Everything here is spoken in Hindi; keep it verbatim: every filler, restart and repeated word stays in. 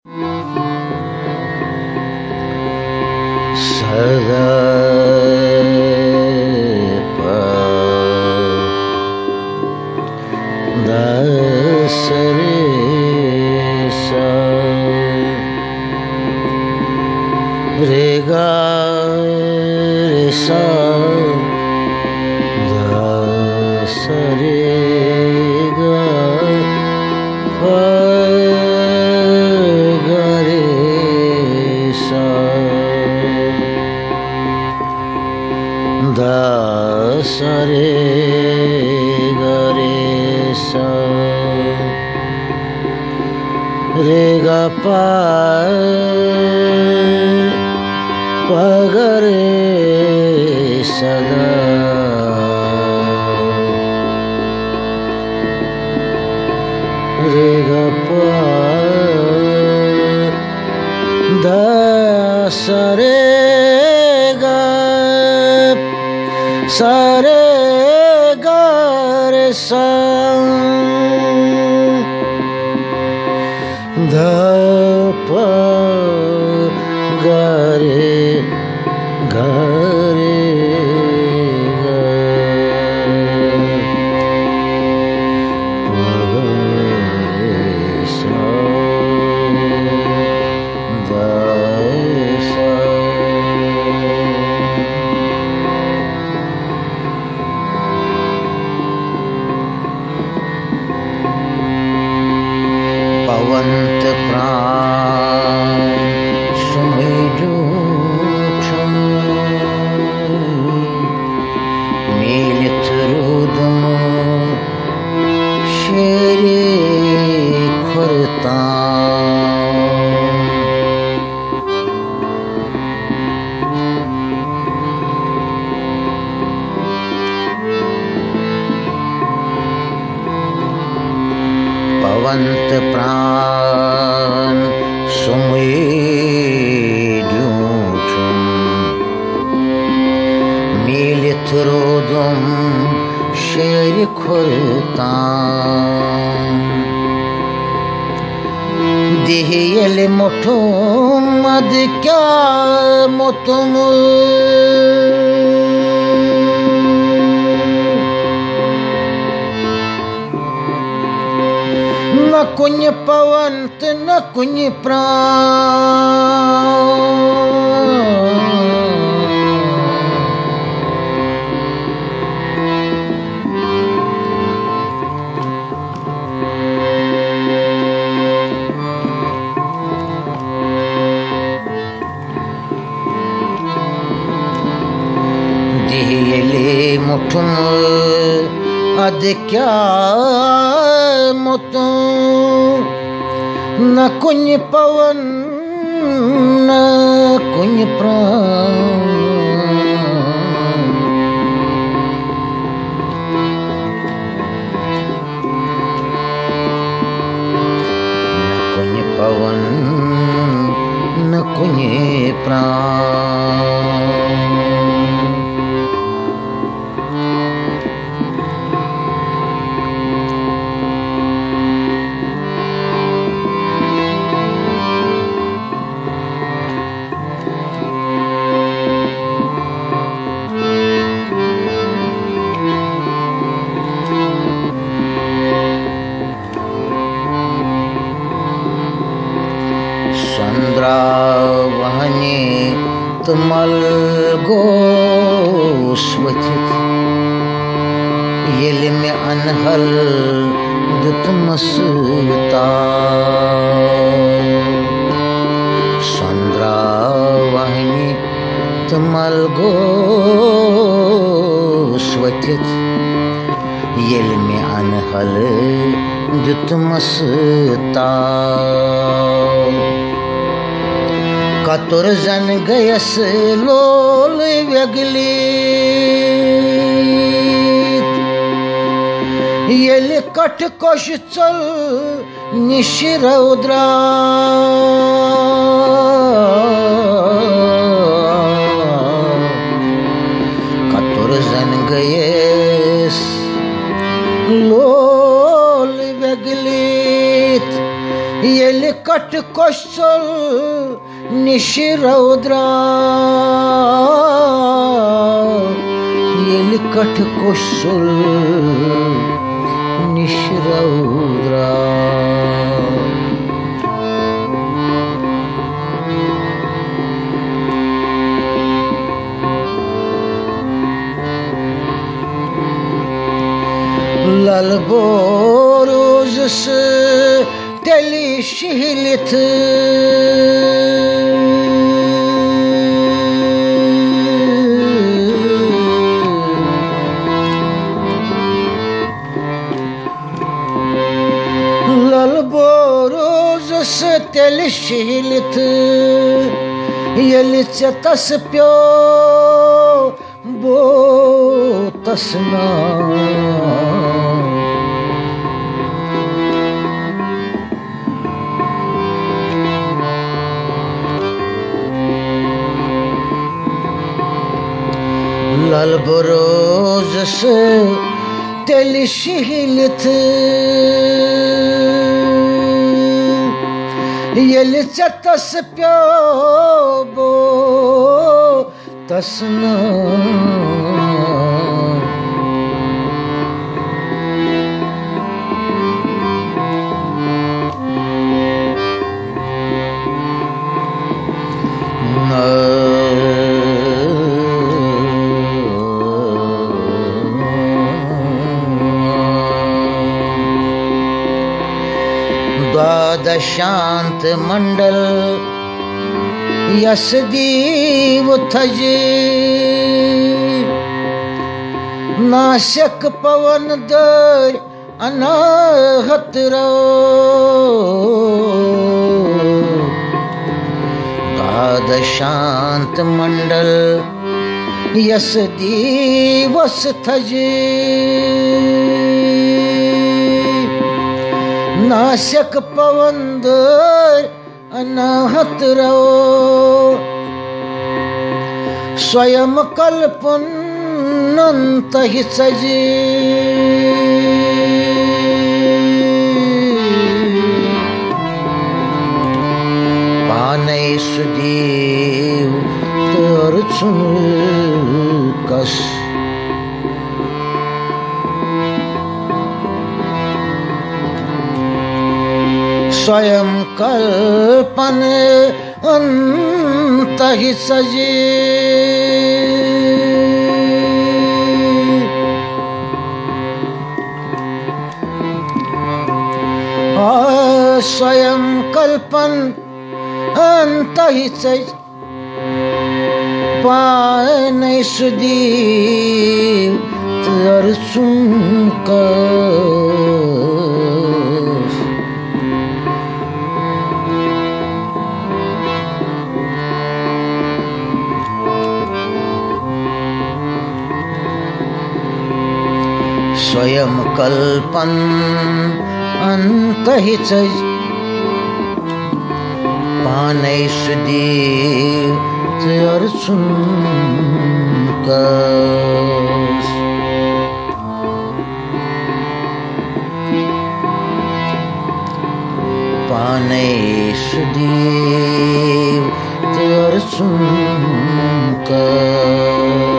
सदा सरे सा रे गा रे सा धा सरे गा पा गा रे सा धा सरे गा रे सा रे गा पा पा गा रे सदा रे गा पा धा सा रे गा सा रे गा रे सा धा पा गा रे गा रे गा पा गा रे सा धा सा पवंत प्राण सुमिरु छम मीलित रुदम शेरे खुरता पवंत प्राण सुमेरु छम मीलित रोदम शेर खुरता दिहयल मोठुम अद क्या मोतुम न कुछ पवंत न कुछ प्राण दिहयले मुठुम अद क्या मोतु न कुछ पवन न कुछ प्राण न कुछ पवन न कुछ प्राण चंद्रावहने तमल गोस्वचित येल में अनहल दुतमसता चंद्रावहने तमल गोस्वचित येल में अनहल दुतमसता कतुर जन गयस लोल व्यगली येल कठ कोश चल निशिरौद्रा कतुर जन गयस लोल व्यगली येल कट कोशल निशिरौद्रा येली कठ कोशल निशिरौद्रा Lalboruz teli şihlit Lalboruz teli şihlit Yelice tas pyo bo tasna Lalboruz teli şihlit Yelice tas pyo bo tasna द्वादशांत मंडल यसदीव थजे नाशक पवन दर अनाहत रो द्वादशांत मंडल यसदीव थजे नाशक पवन दर अनाहत रो स्वयं कल्पनंत ही सजे पाने सुदेव तर कस स्वयं कल्पन अंत ही सजे स्वयं कल्पन अंत ही सज पाने सुदीव तरसुन कस स्वयं कल्पन अंत ही सज पाने सुदीव तरसुन कस पाने सुदीव तरसुन कस